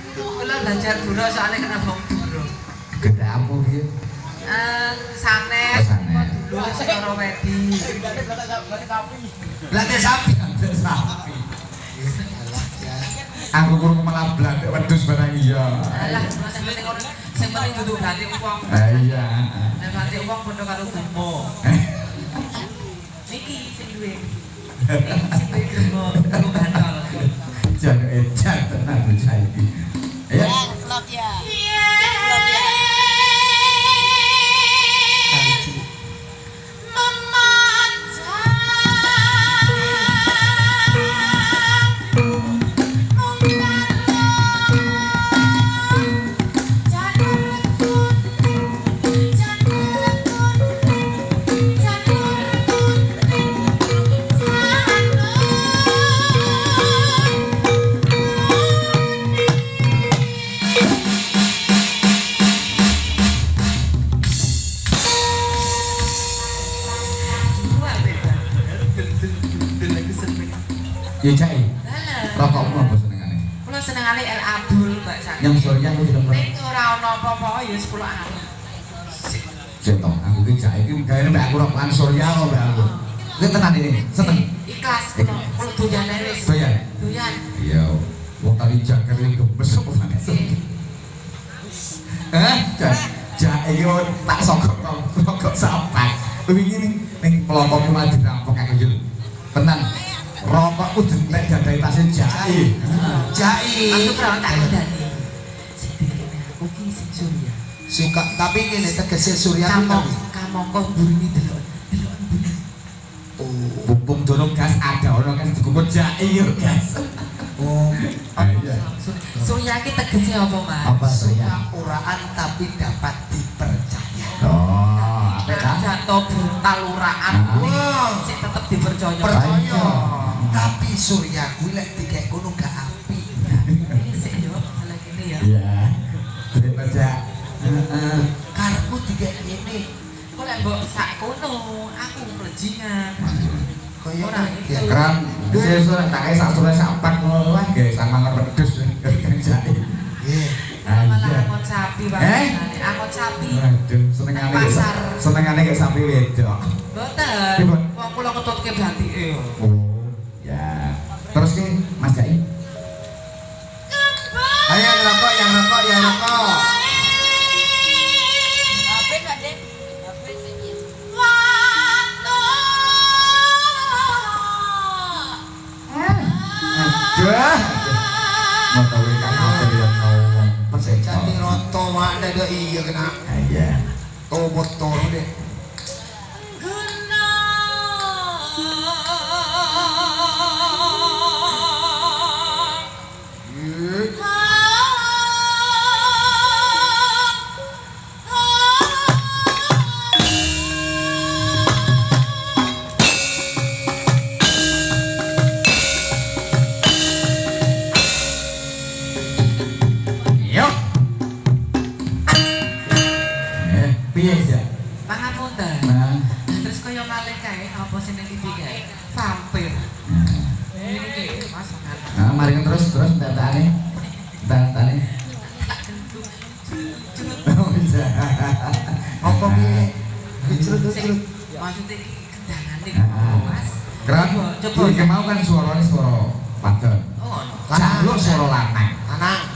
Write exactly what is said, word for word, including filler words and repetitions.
Kula belajar duro soalnya kena bom duro. Gede apa gitu? Eh, sanes, dulu secara wedi. Belanda sapi, belanda sapi. Aku kurang malah belanda wedus barang iya. Alah, sing penting ora sing penting dudu ganti uang. Ah iya. Nek ganti uang padha karo gemo. Niki sing duwe. Sing duwe gemo, gemo gantol. Jangan edan tenan bocah iki. Ya, vlog ya. ya cai. Rokokmu apa senengane? Kula senengane El Abdul, Mbak Sang. Yang Surya aku film ning ora ono apa-apa ya sepuluh hari. Cetok, aku ki cai iki gawe mbak aku rokokan Surya kok mbak aku. Kuwi tenan iki, seneng. Ikhlas kula. Kula doyane wis. Doyan. Doyan. Iya. Wong tadi jaket iki gemes apa maneh. Eh, jak iki tak sokok kok sapat. Wingi ning ning pelopokku malah dirampok aku yo. Tenan. Rokokku dentek dadai tasnya jai. Jai. Masuk ra tak kandani. Sedikit aku ki sing Surya. Suka tapi ngene tegese Surya Kamu kamangka burine delok. Delok bune. Oh, bubung dorong gas ada ono kan dikumpul jai yo gas. Oh, iya. Surya ki tegese apa, Mas? Apa Surya? uraan tapi dapat dipercaya. Oh, apa kan? Jatuh brutal uraan. Wah, Sik tetep dipercaya. percaya. Tapi Surya kuwi lek dikek ngono gak apik. Ini sik yo, salah kene ya. Iya. Daripada heeh. Karepku dikek ngene. Kok lek mbok sak kono, aku mlejingan. Kaya Ora iki. Ya keren. Sesuk tak kae sak sore sak pak ngono wae gawe sama ngepedus jai. Nggih. Malah angkot sapi Eh? wae. Angkot sapi. Waduh, senengane Pasar. senengane kayak sapi wedok. Mboten. Pripun? Wong kula ketutke batike. Oh, ya. Terus ki Mas Jai. Ayo yang rokok, yang rokok, yang rokok. Apa enggak, Dek? Apa sih? Aduh. Mau tahu kan apa yang mau ngomong. Jadi roto mak ada iya kena. Iya. Oh botol deh. Yuk. Eh, piye ya? Pangapunten. Nah. Terus kaya malih kae apa sing ning T V kae? Vampir. Ini iki Mas kan. Nah, mari terus terus datane. Datane. Tak kentut. Oh iya. Apa piye? Dicrut-crut. Maksudnya iki kendangane Ah. Mas. Keren. Coba Iki mau kan suarane suara wadon. Oh, Jaluk suara lanang. Anak.